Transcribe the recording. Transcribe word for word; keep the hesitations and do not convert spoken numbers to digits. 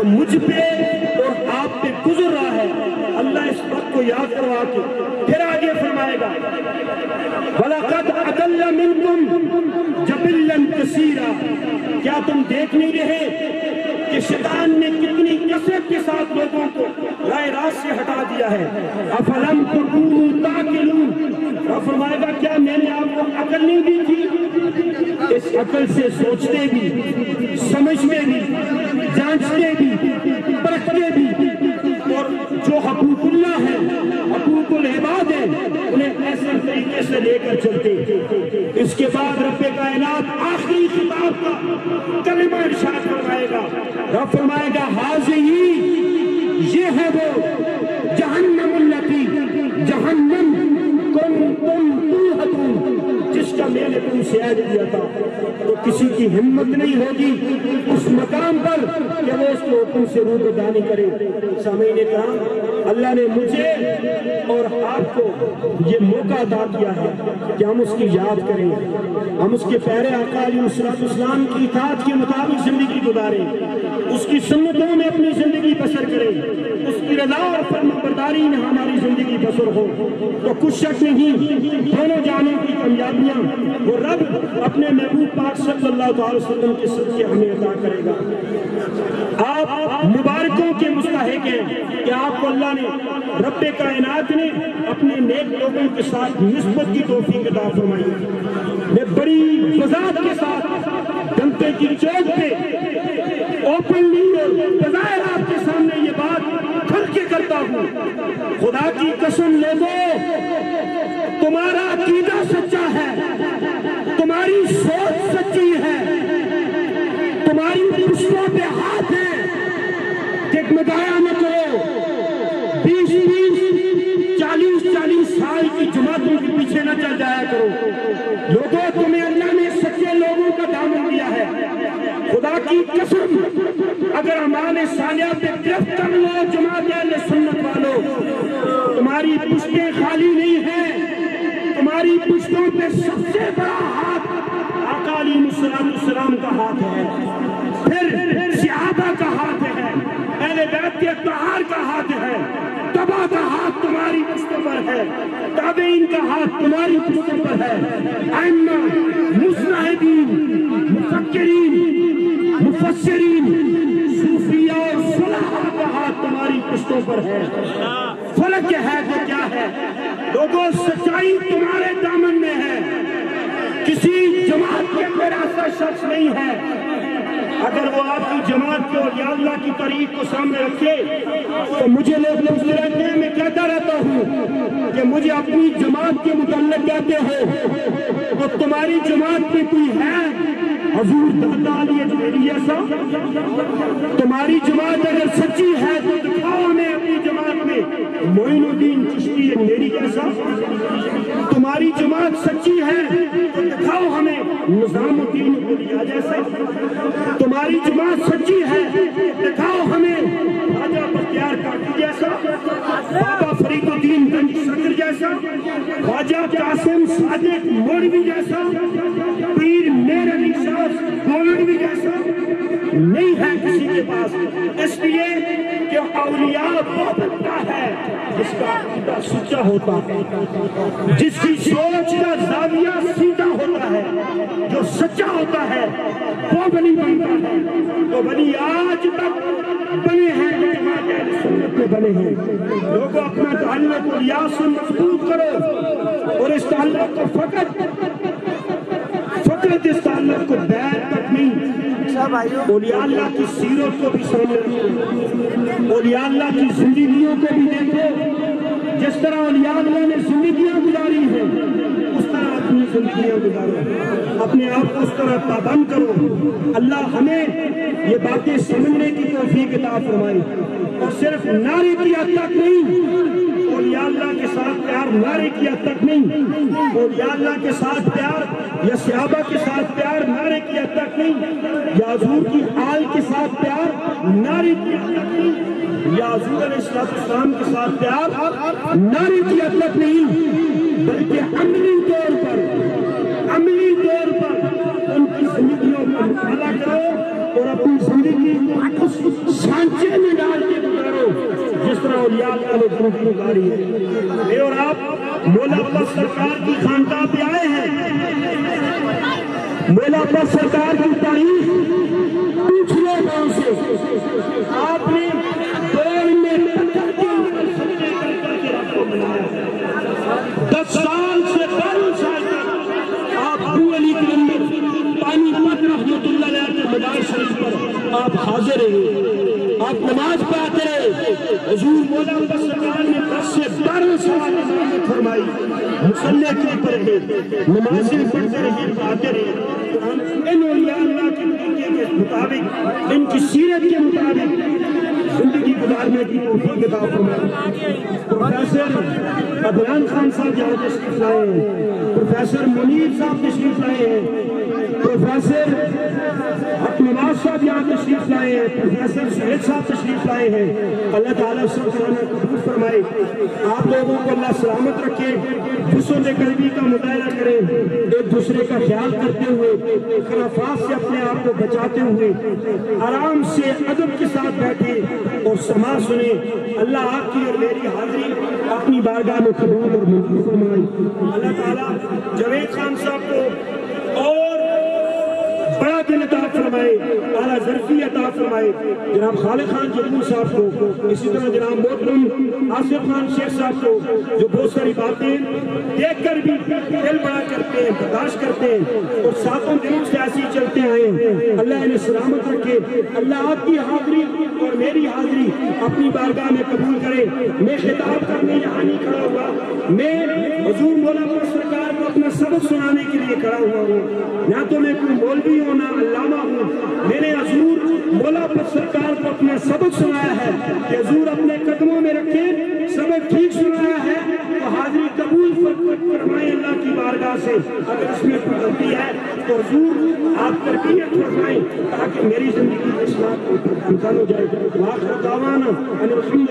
مجھ پہ اور آپ پہ گزر رہا ہے، اللہ اس وقت کو یاد کروا کے پھر آگے فرمائے گا وَلَقَدْ أَضَلَّ مِنْكُمْ جَبِلًّا كَثِيرًا، کیا تم دیکھ نہیں رہے کہ شیطان نے کتنی کثرت کے ساتھ لوگوں کو رائے راست سے ہٹا دیا ہے؟ أَفَلَمْ تَكُونُوا تَعْقِلُونَ، اور فرمائے گا کیا میں نے آپ کو عقل نہیں دی تھی؟ اس عقل سے سوچتے بھی، سمجھتے بھی، جانچتے بھی، پرکھتے بھی، اور جو حقوق اللہ ہے، حقوق العباد ہے، انہیں ایسے طریقے سے لے کر چلتے۔ اس کے بعد رب کائنات آخری خطاب کا کلمہ ارشاد فرمائے گا، رب فرمائے گا حاضی، یہ ہے وہ جہنم التی، جہنم کنتم توعدون، جس کا میں نے تم سے عہد کیا تھا۔ تو کسی کی ہمت نہیں ہوگی اس مقام پر کہ وہ اس کو حکم سے روگردانی کرے۔ سامعین نے کہا اللہ نے مجھے اور آپ کو یہ موقع عطا کیا ہے کہ ہم اس کی یاد کریں، ہم اس کے پیارے آقا علیہ الصلوۃ والسلام کی اطاعت کے مطابق زندگی گزاریں، اس کی سنتوں میں اپنی زندگی بسر کریں، اس کی رضا اور فرما برداری میں ہماری زندگی بسر ہو۔ تو کچھ شک نہیں دونوں جانوں کی کامیابیاں وہ رب اپنے محبوب پاک صلی اللہ علیہ وسلم کے صدقے ہمیں عطا کرے گا۔ آپ مبارکوں کے مستحق ہیں کہ آپ کو اللہ نے، رب کائنات نے اپنے نیک لوگوں کے ساتھ نسبت کی توفیق عطا فرمائی۔ میں بڑی وضاحت کے ساتھ جنتے کی چوک پہ اوپنلی اور بظاہر آپ کے سامنے یہ بات کھل کے کرتا ہوں، خدا کی قسم لوگوں، تمہارا عقیدہ سچا ہے، تمہاری سوچ سچی ہے، تمہاری پشتوں پہ ہاتھ ہے، ٹکمٹایا نہ کرو، بیس بیس چالیس چالیس سال کی جماعتوں کے پیچھے نہ چل جایا کرو۔ لوگوں تمہیں اللہ نے سچے لوگوں کا دامن دیا ہے، خدا کی قسم اگر ہمارے صالحہ پہ گرفت کر لو جماعت اہل سنت والوں، تمہاری پشتیں خالی نہیں ہیں، تمہاری پشتوں پہ سب سے بڑا ہاتھ آقا علیہ السلام کا ہاتھ ہے، پھر صحابہ کا ہاتھ ہے، اہل بیت کے اطہار کا ہاتھ ہے، تبا کا ہاتھ تمہاری پشتوں پر ہے، تابعین کا ہاتھ تمہاری پشتوں پر ہے، ائمہ، مجتہدین، مفکرین، مفسرین، صوفیاء اور صلحاء کا ہاتھ تمہاری پشتوں پر ہے۔ فرق ہے تو کیا ہے؟ لوگوں سچائی تمہارے دامن میں ہے، کسی جماعت کے اندر ایسا شخص نہیں ہے اگر وہ آپ کی جماعت کو یا اللہ کی تاریخ کو سامنے رکھے تو مجھے لوگ پوچھتے رہتے ہیں، میں کہتا رہتا ہوں کہ مجھے اپنی جماعت کے متعلق کہتے ہو تو تمہاری جماعت میں کوئی ہے حضور دادا علی اجمیری جیسا؟ تمہاری جماعت اگر سچی ہے تو دکھاؤ ہمیں اپنی جماعت میں معین الدین چشتی میری جیسا۔ تمہاری جماعت سچی ہے تو دکھاؤ ہمیں نظام الدین اولیاء جیسا۔ تمہاری جماعت سچی ہے دکھاؤ ہمیں خواجہ بختیار کاکی جیسا، بابا فرید الدین گنج شکر جیسا، خواجہ قاسم صادق مولوی جیسا، پیر میر علی شاہ مولوی جیسا نہیں ہے کسی کے پاس، اس لیے کہ اولیاء وہ بنتا ہے جس کا عقیدہ سچا ہوتا ہے، جس کی سوچ کا زاویہ سیدھا ہوتا ہے، جو سچا ہوتا ہے وہ ولی بنتا ہے۔ تو ولی آج تک بنے ہیں، جماعت اہل سنت میں بنے ہیں۔ لوگوں اپنا تعلق اولیاء سے مضبوط کرو اور اس تعلق کو فقط فقط اس تعلق کو بیعت تک نہیں، اولیاء اللہ کی سیرت کو بھی سامنے رکھو، اولیاء اللہ کی زندگیوں کو بھی دیکھو، جس طرح اولیاء اللہ نے زندگیاں گزاری ہیں اس طرح اپنی زندگیاں گزارو، اپنے آپ کو اس طرح پابند کرو۔ اللہ ہمیں یہ باتیں سمجھنے کی توفیق عطا فرمائے، اور صرف نعرے کی حد تک نہیں، اولیاء اللہ کے ساتھ پیار نعرے کی حد تک نہیں، اولیاء اللہ کے ساتھ پیار یا صحابہ کے ساتھ پیار نعرے کی حد تک نہیں، یا حضور کی آل کے ساتھ پیار نعرے کی حد تک نہیں، یا حضور علیہ السلام کے ساتھ پیار نعرے کی حد تک نہیں، بلکہ عملی طور پر عملی طور پر ان کی زندگیوں کا مطالعہ کرو اور اپنی زندگی کو اس سانچے اولیاء کا درود پکاری ہے۔ میں اور آپ مولا عباس سرکار کی خانقاہ پہ آئے ہیں، مولا عباس سرکار کی تاریخ پوچھ لو گاؤں سے، آپ نے دور میں پتھر کے اوپر سجدے کر کر کے رب کو منایا، دس سال سے بارہ سال تک آپ ابو علی کے اندر پانی پت رحمت اللہ علیہ کے مدار شریف پر آپ حاضر رہے، آپ نماز پڑھاتے رہے۔ حضور مولا عباس سرکار نے دس سے بارہ سال امامت فرمائی، مصلی کے اوپر رہے، نمازیں پڑھتے رہے، پڑھاتے رہے۔ ان اولیاء اللہ کے طریقے کے مطابق، ان کی سیرت کے مطابق زندگی گزارنے کی توفیق عطا فرمائے۔ پروفیسر عدنان خان صاحب یہاں تشریف لائے ہیں، پروفیسر منیر صاحب تشریف لائے ہیں، پروفیسر حق نواز صاحب یہاں تشریف لائے ہیں، پروفیسر سہیل صاحب تشریف لائے ہیں۔ اللہ تعالیٰ سب تعالیٰ قبول فرمائے، آپ لوگوں کو اللہ سلامت رکھے، حسن قلبی کا مطالعہ کریں، ایک دوسرے کا خیال کرتے ہوئے، خرافات سے اپنے آپ کو بچاتے ہوئے آرام سے ادب کے ساتھ بیٹھے اور سماع سنیں۔ اللہ آپ کی اور میری حاضری اپنی بارگاہ میں قبول اور منظور فرمائے۔ اللہ تعالیٰ جاوید خان صاحب کو اور بڑا دل عطا فرمائے، اعلیٰ ظرفی عطا فرمائے، جناب خالد خان جدو صاحب کو، اسی طرح جناب محترم آصف خان شیخ صاحب کو، جو بہت ساری باتیں دیکھ کر بھی دل بڑا کرتے ہیں، برداشت کرتے ہیں اور ساتوں دنوں سے ایسی چلتے آئے ہیں۔ اللہ انہیں سلامت رکھے، اللہ آپ کی حاضری اور میری حاضری اپنی بارگاہ میں قبول کرے۔ میں خطاب کرنے یہاں نہیں کھڑا ہوا، میں حضور مولا عباس سرکار کو اپنا سبق سنانے کے لیے کھڑا ہوا ہوں، نہ تو میں کوئی مولوی ہوں نہ علامہ ہوں۔ میں نے حضور مولا عباس سرکار کو اپنا سبق سنایا ہے کہ حضور اپنے قدموں میں رکھے، سبق ٹھیک سنایا ہے تو حاضری قبول فرمائیں اللہ کی بارگاہ سے۔ اگر اس میں کوئی غلطی ہے تو حضور آپ تربیت فرمائیں تاکہ میری زندگی کے اصلاح کو امکان ہو جائے۔ وآخر دعوانا ان الحمد